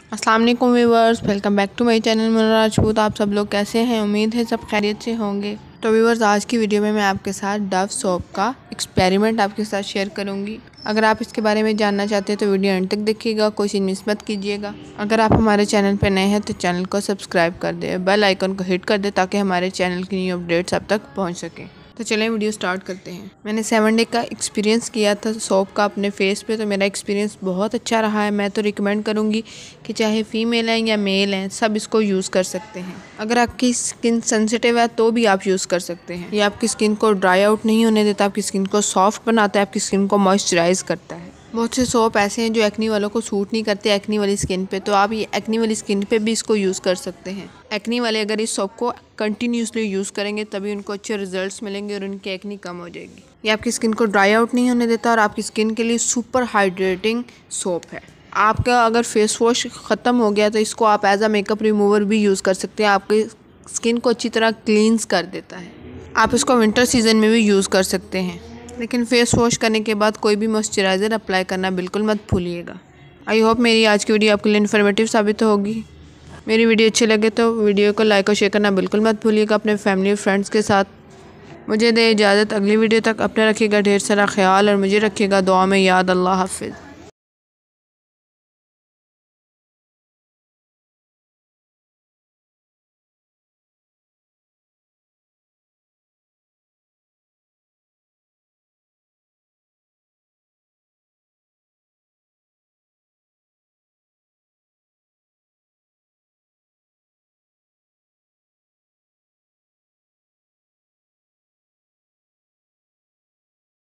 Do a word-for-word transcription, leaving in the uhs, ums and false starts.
अस्सलाम वालेकुम viewers, welcome back to my channel Munna Rajput. आप सब लोग कैसे हैं? उम्मीद है सब खैरियत से होंगे। तो व्यूवर्स, आज की वीडियो में मैं आपके साथ डव सोप का एक्सपेरिमेंट आपके साथ शेयर करूंगी। अगर आप इसके बारे में जानना चाहते हैं तो वीडियो एंड तक देखिएगा, कोई चीज़ मिस मत कीजिएगा। अगर आप हमारे चैनल पर नए हैं तो चैनल को सब्सक्राइब कर दें, बेल आइकन को हिट कर दें ताकि हमारे चैनल की न्यू अपडेट्स आप तक पहुँच सकें। तो चलें वीडियो स्टार्ट करते हैं। मैंने सेवन डे का एक्सपीरियंस किया था सोप का अपने फेस पे, तो मेरा एक्सपीरियंस बहुत अच्छा रहा है। मैं तो रिकमेंड करूँगी कि चाहे फीमेल हैं या मेल हैं, सब इसको यूज़ कर सकते हैं। अगर आपकी स्किन सेंसिटिव है तो भी आप यूज़ कर सकते हैं। ये आपकी स्किन को ड्राई आउट नहीं होने देता, आपकी स्किन को सॉफ्ट बनाता है, आपकी स्किन को मॉइस्चराइज करता है। बहुत से सोप ऐसे हैं जो एक्नी वालों को सूट नहीं करते एक्नी वाली स्किन पे, तो आप ये एक्नी वाली स्किन पे भी इसको यूज़ कर सकते हैं। एक्नी वाले अगर इस सोप को कंटिन्यूसली यूज़ करेंगे तभी उनको अच्छे रिजल्ट्स मिलेंगे और उनकी एक्नी कम हो जाएगी। ये आपकी स्किन को ड्राई आउट नहीं होने देता और आपकी स्किन के लिए सुपर हाइड्रेटिंग सोप है। आपका अगर फेस वॉश ख़त्म हो गया तो इसको आप एज अ मेकअप रिमूवर भी यूज़ कर सकते हैं। आपकी स्किन को अच्छी तरह क्लींस कर देता है। आप इसको विंटर सीजन में भी यूज़ कर सकते हैं, लेकिन फेस वॉश करने के बाद कोई भी मॉइस्चराइज़र अप्लाई करना बिल्कुल मत भूलिएगा। आई होप मेरी आज की वीडियो आपके लिए इन्फॉर्मेटिव साबित होगी। मेरी वीडियो अच्छी लगे तो वीडियो को लाइक और शेयर करना बिल्कुल मत भूलिएगा अपने फैमिली और फ्रेंड्स के साथ। मुझे दे इजाज़त, अगली वीडियो तक अपने रखिएगा ढेर सारा ख्याल और मुझे रखिएगा दुआ में याद। अल्लाह हाफिज़।